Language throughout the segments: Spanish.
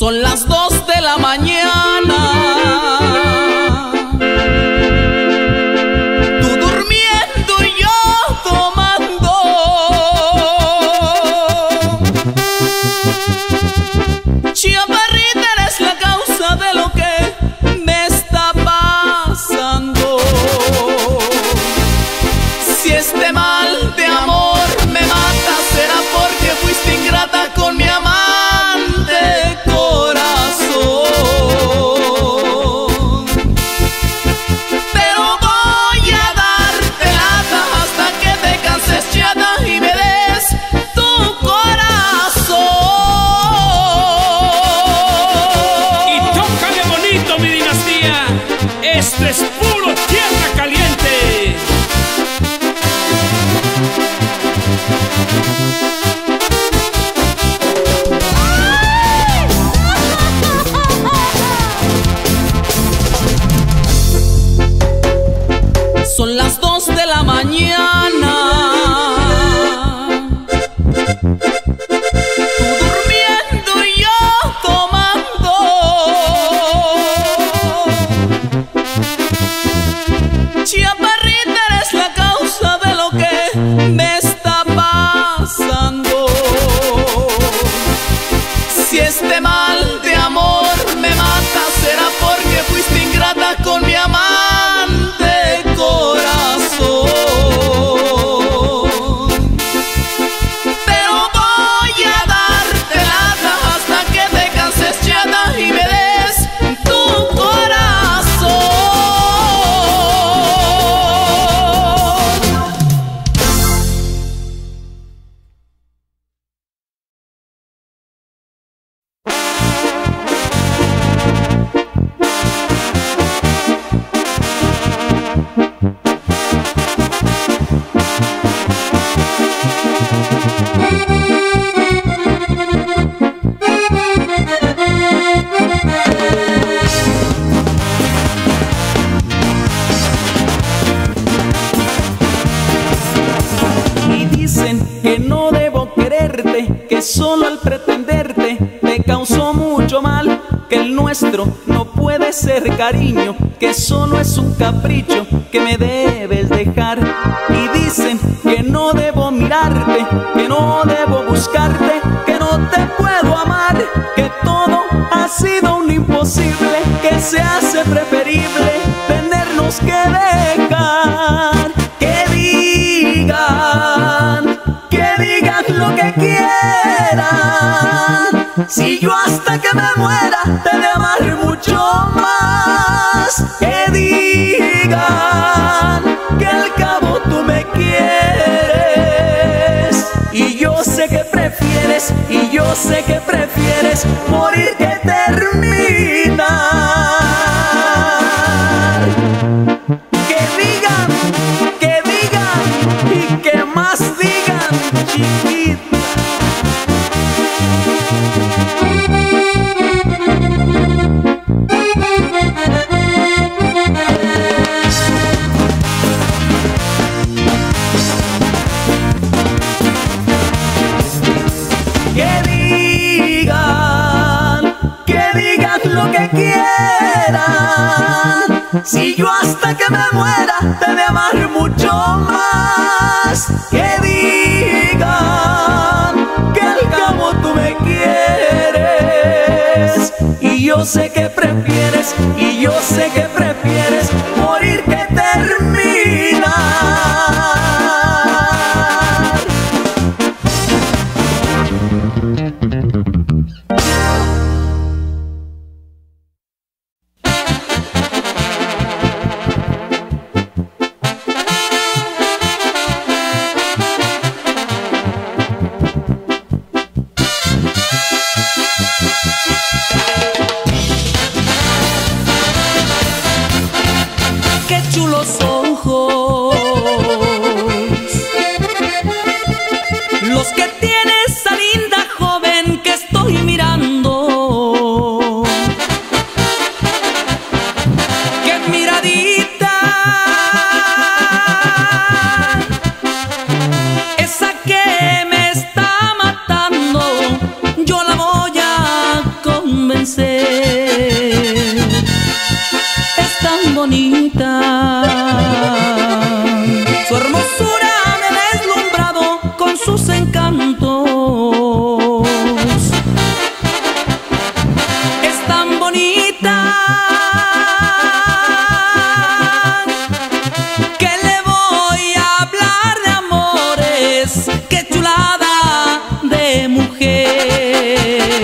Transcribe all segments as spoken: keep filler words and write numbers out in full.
Son las dos de la mañana, tú durmiendo y yo tomando. Chaparrita, eres la causa de lo que me está pasando. Si este mal de amor me mata, será porque fuiste ingrata con mi amante corazón. Pero voy a darte lata hasta que te canses, chata, y me des tu corazón. Y tócale bonito, mi dinastía. Esto es puro tierra caliente. Son las dos de la mañana, tú durmiendo y yo tomando. Chaparrita, eres la causa de lo que me está pasando. Si este mal de amor me mata, será porque fuiste ingrata con mi amante corazón. Pero voy a darte lata hasta que te canses, chata, y me des tu corazón. Y dicen que no debo quererte, que solo al pretenderte te causó mucho mal, que el nuestro no puede ser cariño, que solo es un capricho que me debes dejar. Y dicen que no debo mirarte, que no debo buscarte, que no te puedo amar, que todo ha sido un imposible, que se hace preferible tenernos que dejar. Que digan, que digan lo que quieran, si yo hasta que me muera te de amar mucho más. Que digan que al cabo tú me quieres, y yo sé que prefieres, y yo sé que prefieres morir que terminar. Que digan, que digan y que más digan, chiquita. Que digan, que digan lo que quieran, si yo hasta que me muera te de amar mucho más. Que digan que al cabo tú me quieres, y yo sé que prefieres, y yo sé que prefieres morir que terminar. bonita. Su hermosura me ha deslumbrado con sus encantos. Es tan bonita que le voy a hablar de amores. ¡Qué chulada de mujer!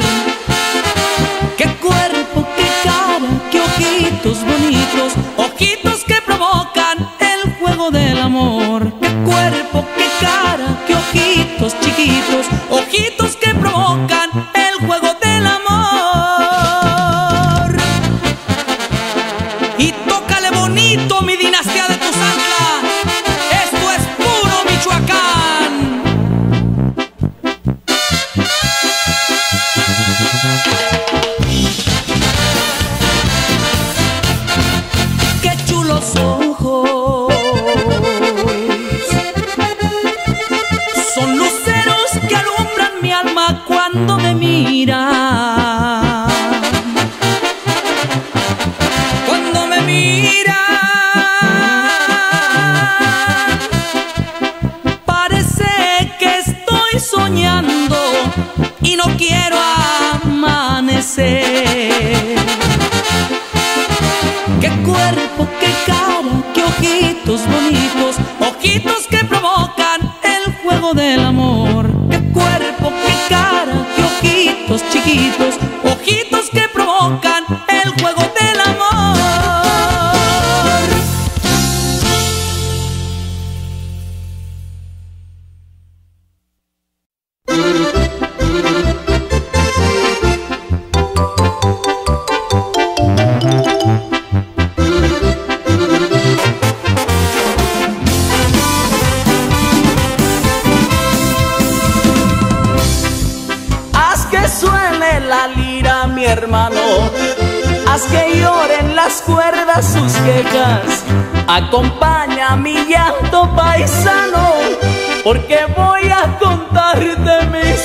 ¡Qué cuerpo, qué cara, qué ojitos bonitos! Ojitos que provocan el juego del amor. ¡Qué cuerpo, qué cara, qué ojitos chiquitos! Ojitos que provocan el juego del amor. Y tócale bonito, mi dinastía de Tuzantla. Esto es puro Michoacán. Qué chulos ojos, son luceros que alumbran mi alma cuando me miran. Cuando me miran, parece que estoy soñando y no quiero amanecer. Qué cuerpo, qué cara, qué ojitos bonitos, ojitos que provocan el juego del amor. Qué cuerpo, qué cara, qué ojitos chiquitos, ojitos que provocan el juego del amor. Haz que suene la lira, mi hermano, haz que lloren las cuerdas sus quejas. Acompaña mi llanto, paisano, porque voy a contarte mis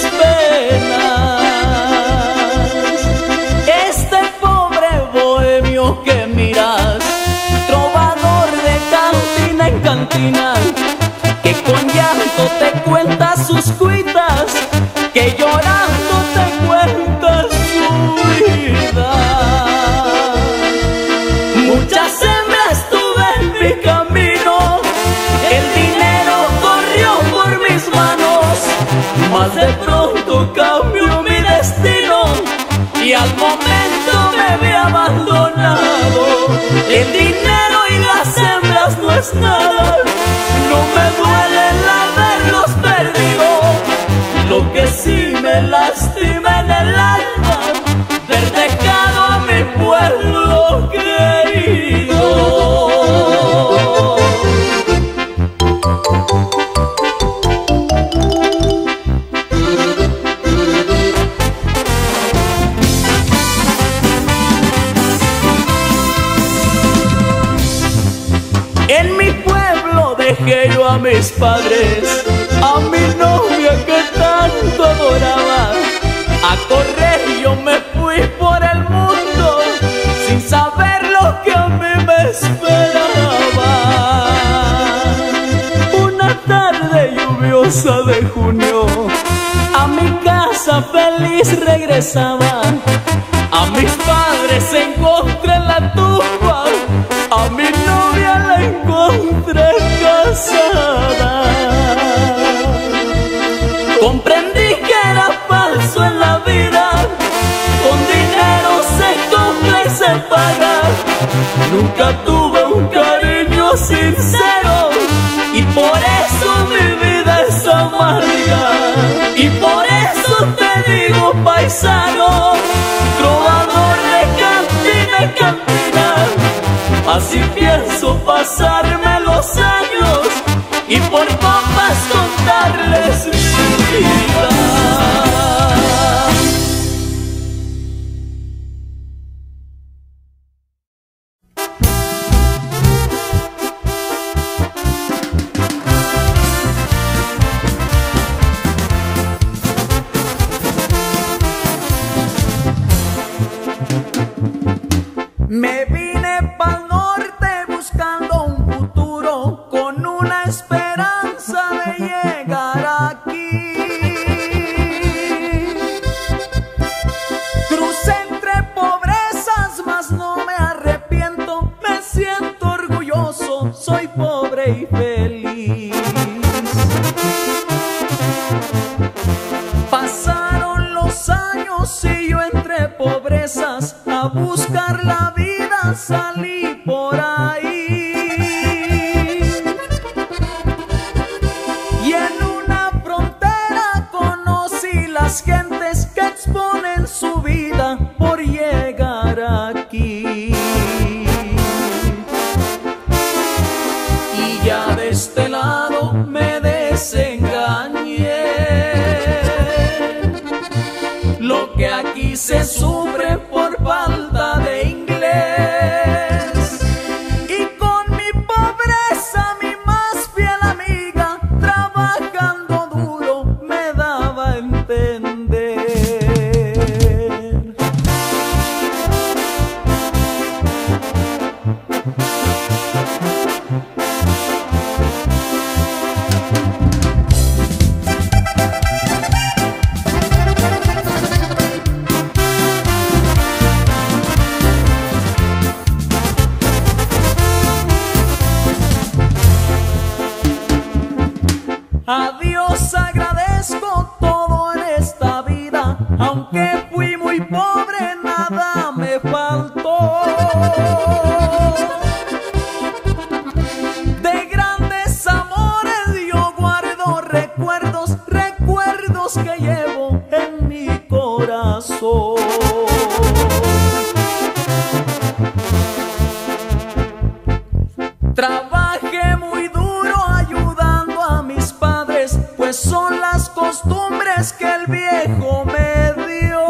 penas. Este pobre bohemio que miras, trovador de cantina en cantina, que con llanto te cuenta sus cuitas, que llorando te cuenta su vida. Muchas hembras tuve en mi camino, el dinero corrió por mis manos, mas de pronto cambió mi destino y al momento me vi abandonado. El dinero y las hembras no es nada, no me duele el haberlos perdido. Lo que sí me lastima en el alma, ver dejado a mi pueblo querido. En mi pueblo dejé yo a mis padres, a mi novia que tanto adoraba. A correr yo me fui por el mundo sin saber lo que a mí me esperaba. Una tarde lluviosa de junio, a mi casa feliz regresaba. A mis padres encontré en la tumba, a mi novia la encontré casada. Comprendí que era falso en la vida, con dinero se compra y se paga. Nunca tuve un cariño sincero y por eso mi vida es amarga. Y por eso te digo, paisano, trovador de cantina en cantina, así pienso pasarme los años y por copas contarles mi vida. Me vine pa'l norte esas a buscar la vida salí por ahí, y en una frontera conocí las gentes que exponen su vida por llegar aquí. Y ya de este lado me desengañé. Lo que aquí se sufre por falta de inglés, y con mi pobreza mi más fiel amiga trabajando duro me daba a entender. A Dios agradezco todo en esta vida, aunque fui muy pobre, nada me faltó. De grandes amores yo guardo recuerdos, recuerdos que llevo en mi corazón. Trabajé muy duro ayudando a mis padres, pues son las costumbres que el viejo me dio.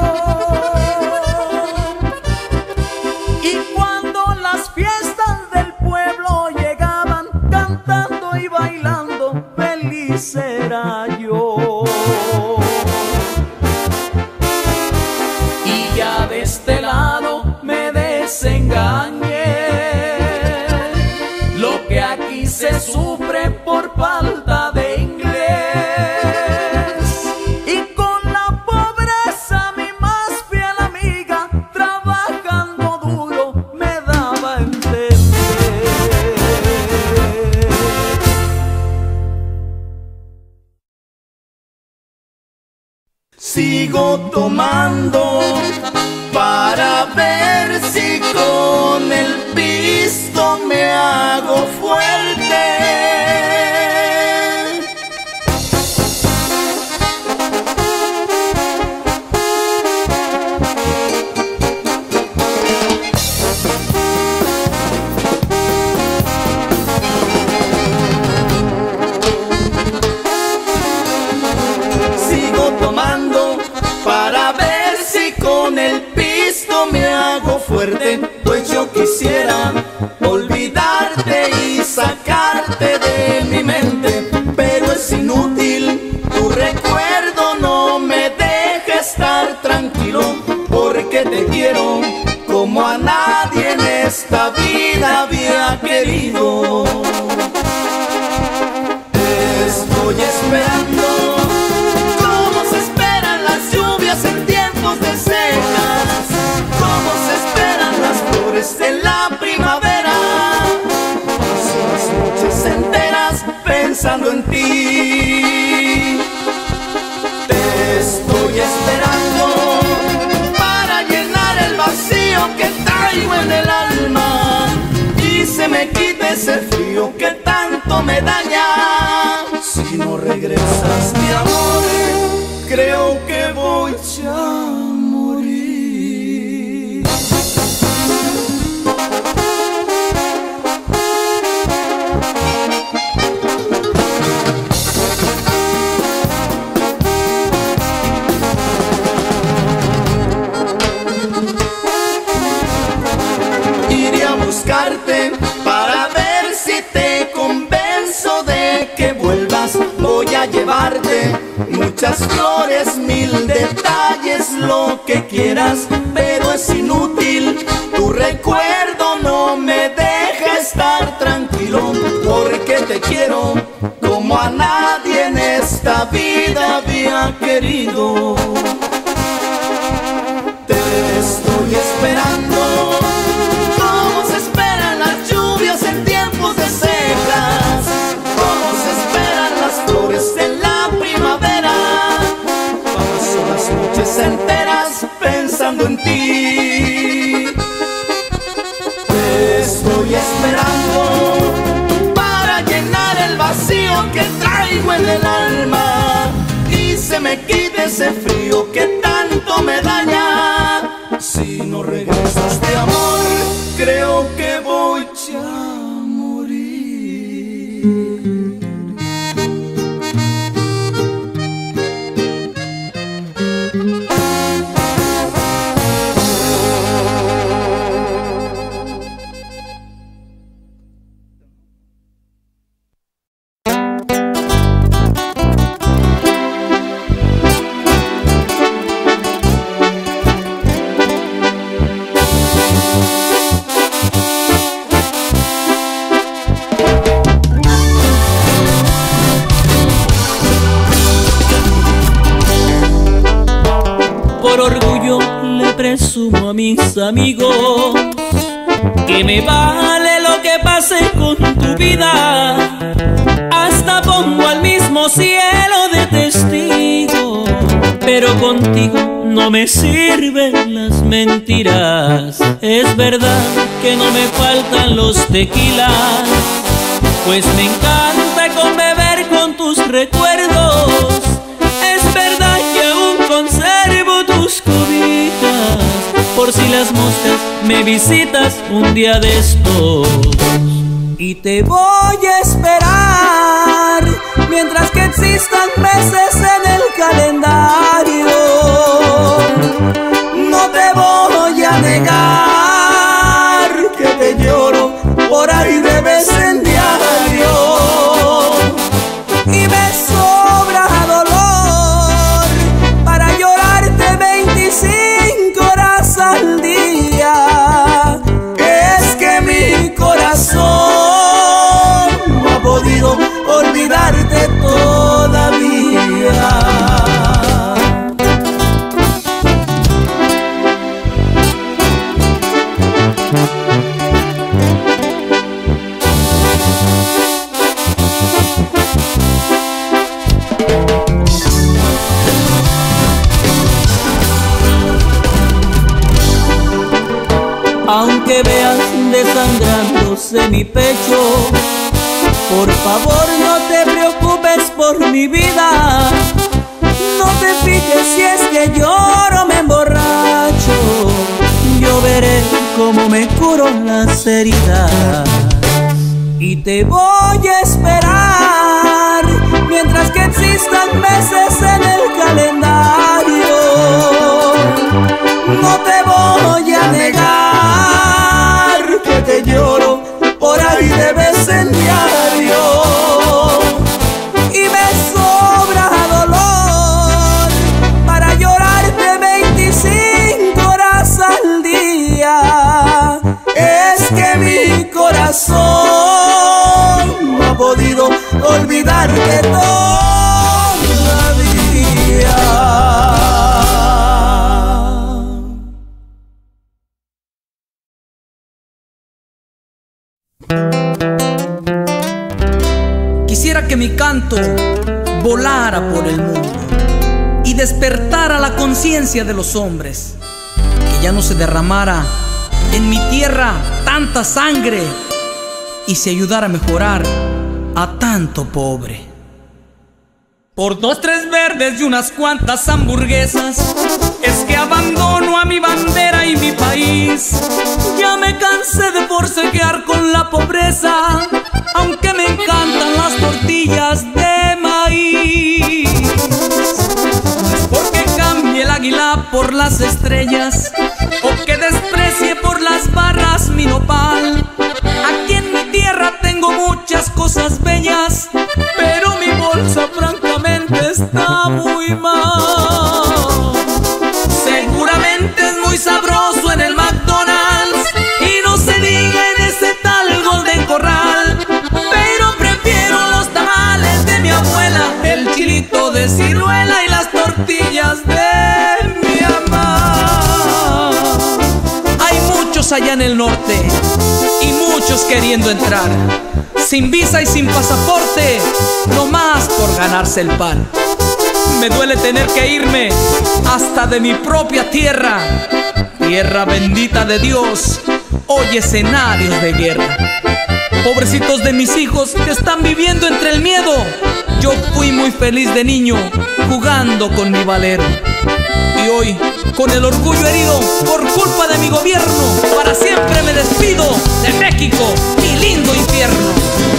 Y cuando las fiestas del pueblo llegaban, cantando y bailando, feliz era yo. Y ya de este lado me desengañé. Lo que aquí se sufre por falta de inglés, y con la pobreza mi más fiel amiga trabajando duro me daba a entender. Sigo tomando para ver si con el pisto me hago fuerte. Sigo tomando para ver si con el pisto me hago fuerte, pues yo quisiera olvidarte y sacarte de mi mente, pero es inútil, tu recuerdo no me deja estar tranquilo, porque te quiero como a nadie en esta vida había querido. Te estoy esperando como se esperan las lluvias en tiempos de secas, como se esperan las flores en la primavera. Paso las noches enteras pensando en ti. Te estoy esperando para llenar el vacío que traigo en el alma y se me quite ese frío que tanto me daña. Si no regresas, mi amor, creo que voy ya a morir. Iré a buscarte para ver si te convenzo de que vuelvas. Voy a llevarte muchas flores, mil detalles, lo que quieras, pero es inútil, tu recuerdo no me deja estar tranquilo, porque te quiero como a nadie en esta vida había querido. Te estoy esperando como se esperan las lluvias en tiempos de secas, como se esperan las flores en la primavera. Paso las noches enteras pensando pensando en ti. Te estoy esperando para llenar el vacío que traigo en el alma y se me quite ese frío que tanto me daña. Si no regresas de amor, creo que voy ya a morir. Presumo a mis amigos que me vale lo que pase con tu vida. Hasta pongo al mismo cielo de testigo, pero contigo no me sirven las mentiras. Es verdad que no me faltan los tequilas, pues me encanta con beber con tus recuerdos. Es verdad que aún conservo tus cobijas, por si las moscas me visitas un día de estos. Y te voy a esperar mientras que existan meses en el calendario. No te voy a negar que te lloro por ahí de vez en diario. Y me sobra dolor para llorarte veinticinco horas al día. Es que mi corazón no ha podido olvidarte todavía. Aunque veas desangrándose mi pecho, por favor no te preocupes por mi vida. No te fijes si es que lloro, me emborracho. Yo veré cómo me curo las heridas. Y te voy a esperar mientras que existan meses en el calendario. No te voy a negar que te lloro por ahí de vez en diario. Y me sobra dolor para llorarte veinticinco horas al día. Es que mi corazón no ha podido olvidarte todavía. Quisiera que mi canto volara por el mundo y despertara la conciencia de los hombres, que ya no se derramara en mi tierra tanta sangre y se ayudara a mejorar a tanto pobre. Por dos, tres verdes y unas cuantas hamburguesas es que abandono a mi bandera y mi país. Ya me cansé de forcejear con la pobreza, aunque me encantan las tortillas de maíz. No es porque cambie el águila por las estrellas o que desprecie por las barras mi nopal. Aquí en mi tierra tengo muchas cosas bellas, pero mi bolsa francamente está muy mal. Seguramente es muy sabroso en el McDonald's y no se diga en ese tal Golden Corral, pero prefiero los tamales de mi abuela, el chilito de ciruela y las tortillas de mi mamá. Hay muchos allá en el norte y muchos queriendo entrar, sin visa y sin pasaporte, nomás por ganarse el pan. Me duele tener que irme hasta de mi propia tierra, tierra bendita de Dios, hoy escenarios de guerra. Pobrecitos de mis hijos que están viviendo entre el miedo. Yo fui muy feliz de niño jugando con mi valero, y hoy, con el orgullo herido por culpa de mi gobierno, para siempre me despido de México, mi lindo infierno.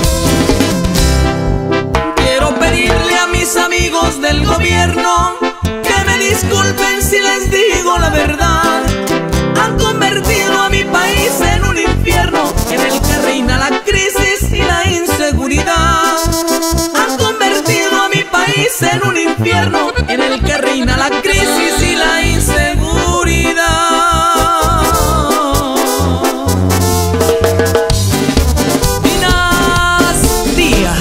Quiero pedirle a mis amigos del gobierno que me disculpen si les digo la verdad. Han convertido a mi país en un infierno en el que reina la crisis y la inseguridad. Han convertido a mi país en un infierno en el que reina la crisis y la inseguridad. Dinastía.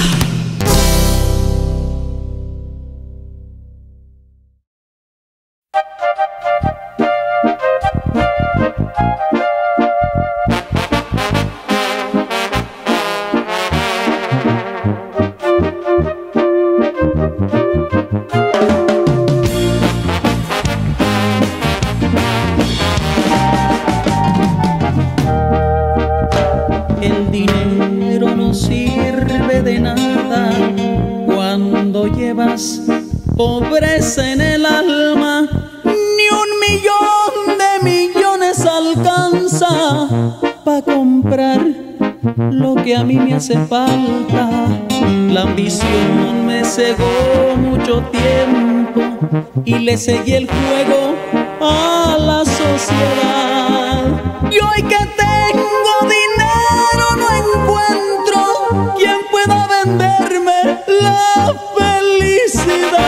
El dinero no sirve de nada cuando llevas pobreza en el alma. Ni un millón de millones alcanza para comprar lo que a mí me hace falta. La ambición me cegó mucho tiempo y le seguí el juego a la sociedad. Y hoy que tengo dinero no encuentro quien pueda venderme la felicidad.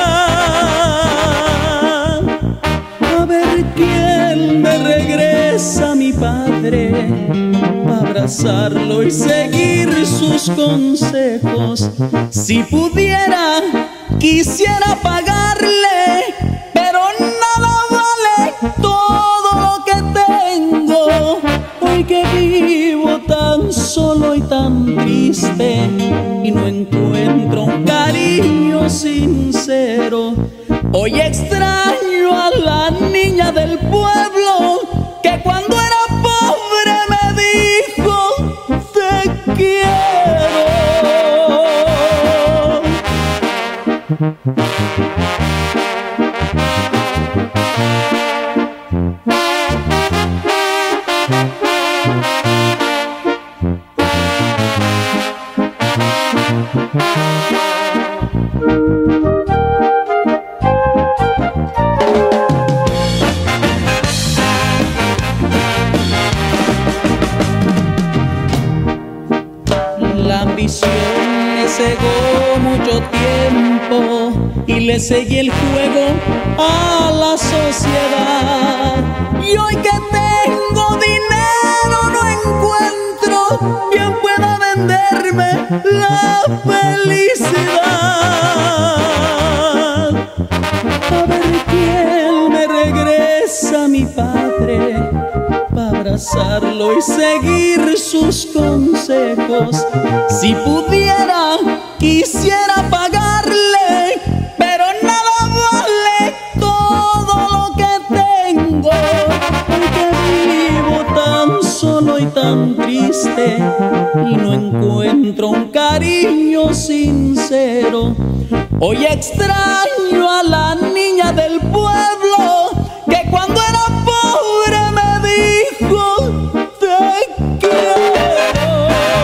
A ver quién me regresa a mi padre para abrazarlo y seguir sus consejos. Si pudiera, quisiera pagarle, pero nada vale todo lo que tengo. Hoy que vivo tan solo y tan triste y no encuentro un cariño sincero. Hoy extraño a la niña del pueblo que cuando era pobre me dijo te quiero. La ambición me cegó mucho tiempo y le seguí el juego a la sociedad. Y hoy que tengo dinero no encuentro quien pueda venderme la felicidad. A ver quién me regresa a mi padre para abrazarlo y seguir sus consejos. Si pudiera, quisiera pagarle, pero nada vale todo lo que tengo. Porque vivo tan solo y tan triste y no encuentro un cariño sincero. Hoy extraño a la niña del pueblo que cuando era pobre me dijo te quiero.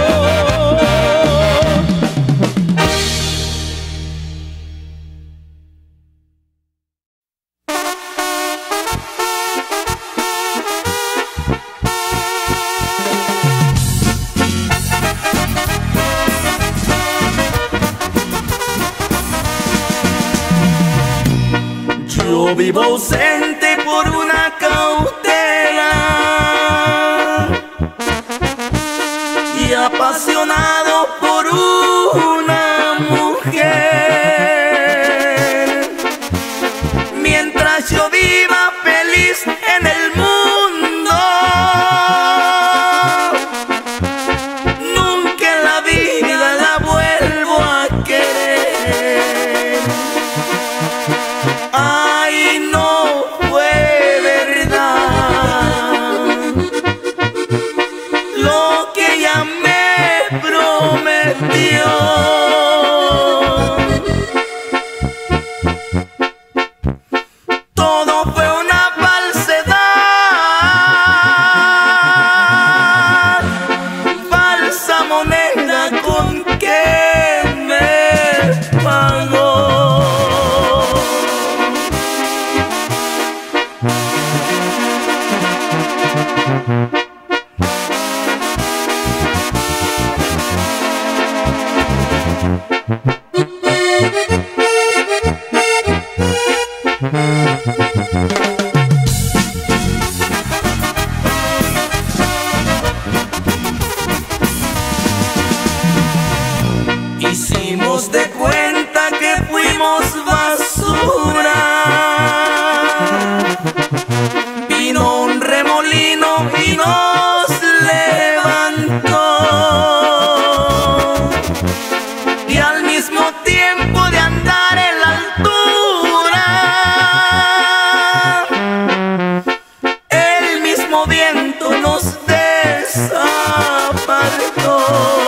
Yo vivo ausente por una cautela y apasionado por una mujer. Mientras yo viva feliz en el mundo, nunca en la vida la vuelvo a querer. Hicimos de cuenta que fuimos basura. Vino un remolino y nos levantó. Y al mismo tiempo de andar en la altura, el mismo viento nos desapartó.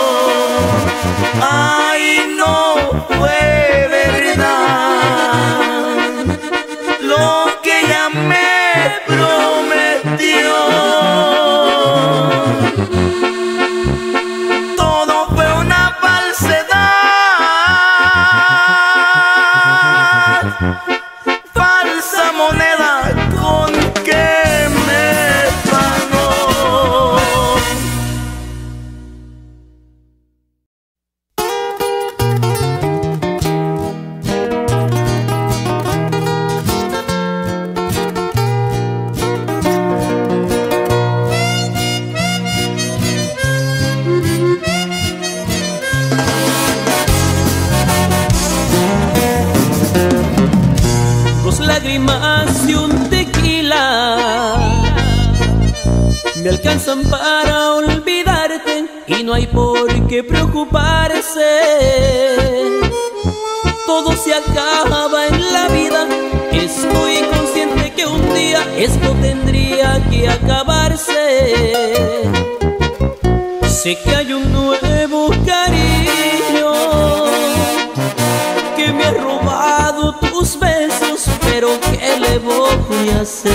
Ay, no fue verdad lo que ella me prometió. Todo fue una falsedad, falsa moneda con que me pagó. Lágrimas y un tequila me alcanzan para olvidarte y no hay por qué preocuparse. Todo se acaba en la vida. Estoy consciente que un día esto tendría que acabarse. Sé que hay un nuevo cariño que me ha robado tus besos, pero ¿qué le voy a hacer?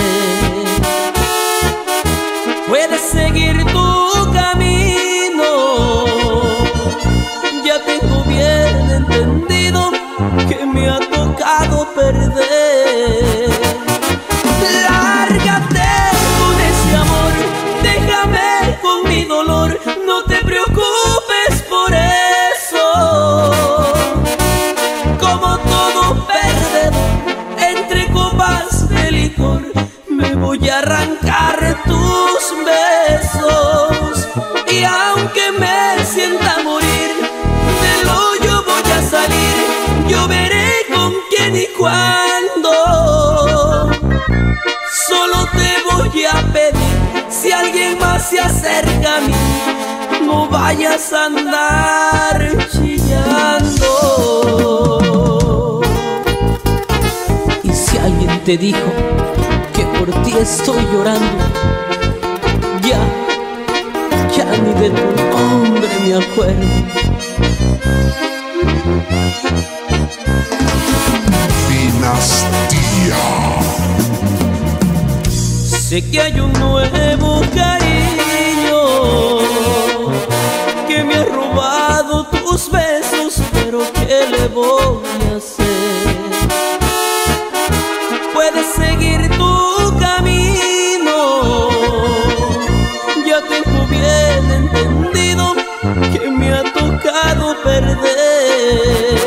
Puedes seguir tu camino, ya tengo bien entendido que me ha tocado perder. Lárgate con ese amor, déjame con mi dolor, no te preocupes por eso. Como todo perdedor, entre copas de licor, me voy a arrancar tus besos. Y aunque me sienta morir, del hoyo voy a salir. Yo veré con quién y cuándo. Solo te voy a pedir, si alguien más se acerca a mí, no vayas a andar chillando. Y si alguien te dijo que por ti estoy llorando, ya, ya ni de tu nombre me acuerdo. Dinastía. Sé que hay un nuevo cariño que me ha robado tus besos, pero ¿qué le voy a hacer? Puedes seguir tu camino, ya tengo bien entendido que me ha tocado perder.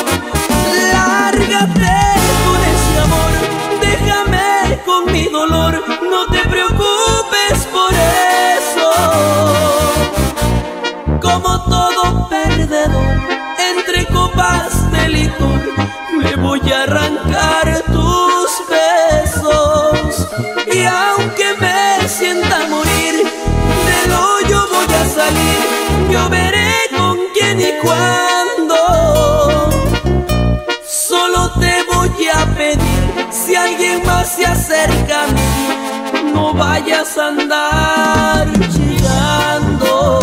Lárgate con ese amor, déjame con mi dolor, no te preocupes por eso. Como todo perdedor, entre copas de licor, me voy a arrancar tus besos. Y aunque me sienta morir, del hoyo voy a salir. Yo veré con quién y cuándo. Solo te voy a pedir, si alguien más se acerca a mí, no vayas a andar chillando.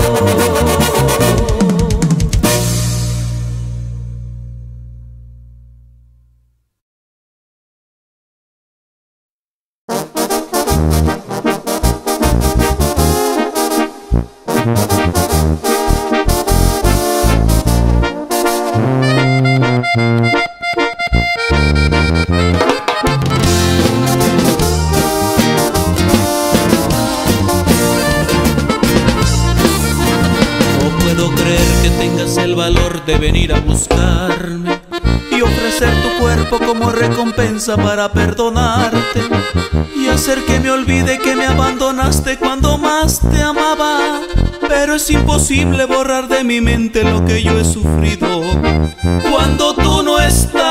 valor de venir a buscarme y ofrecer tu cuerpo como recompensa para perdonarte y hacer que me olvide que me abandonaste cuando más te amaba. Pero es imposible borrar de mi mente lo que yo he sufrido cuando tú no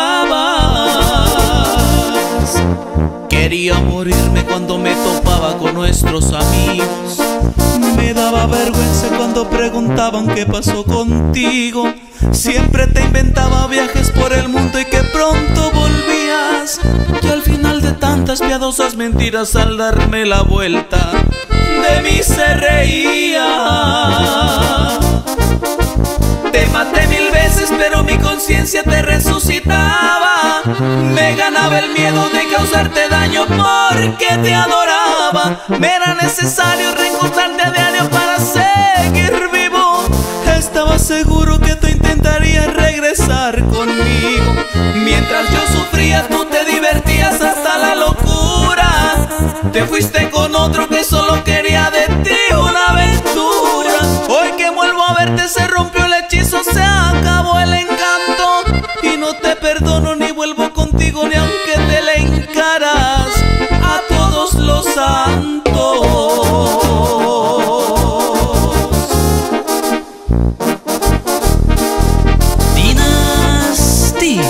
estabas. Quería morirme cuando me topaba con nuestros amigos. Me daba vergüenza cuando preguntaban qué pasó contigo. Siempre te inventaba viajes por el mundo y que pronto volvías. Y al final de tantas piadosas mentiras, al darme la vuelta, de mí se reía. Te maté mil veces, pero mi conciencia te resucitaba. Me ganaba el miedo de causarte daño porque te adoraba. Me era necesario reencontrarte a diario para seguir vivo. Estaba seguro que tú intentarías regresar conmigo. Mientras yo sufría, tú te divertías hasta la locura. Te fuiste con otro que solo quería de ti una aventura. Hoy que vuelvo a verte se rompió el hechizo, se acabó el encanto. Y no te perdono ni vuelvo contigo ni aunque te le encaras a todos los santos. Dinastía.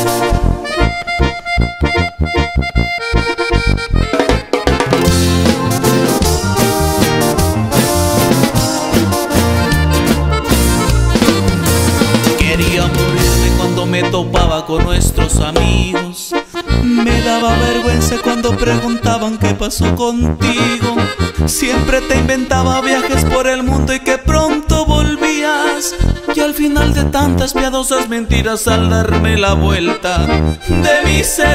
Quería morirme cuando me topaba con nuestros amigos. Me daba vergüenza cuando preguntaban qué pasó contigo. Siempre te inventaba viajes por el mundo y que pronto volvías. Y al final de tantas piadosas mentiras, al darme la vuelta, de mí se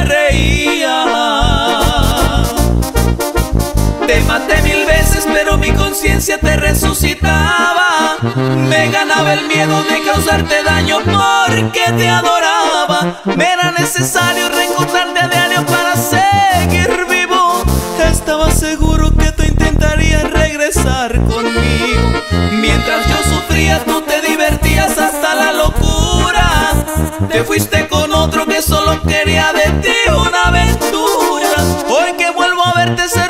reía. Te maté mil veces, pero mi conciencia te resucitaba. Me ganaba el miedo de causarte daño porque te adoraba. Me era necesario reencontrarte a diario para seguir vivo. Estaba seguro que tú intentarías regresar conmigo. Mientras yo sufría, tú te divertías hasta la locura. Te fuiste con otro que solo quería de ti una aventura. Hoy que vuelvo a verte se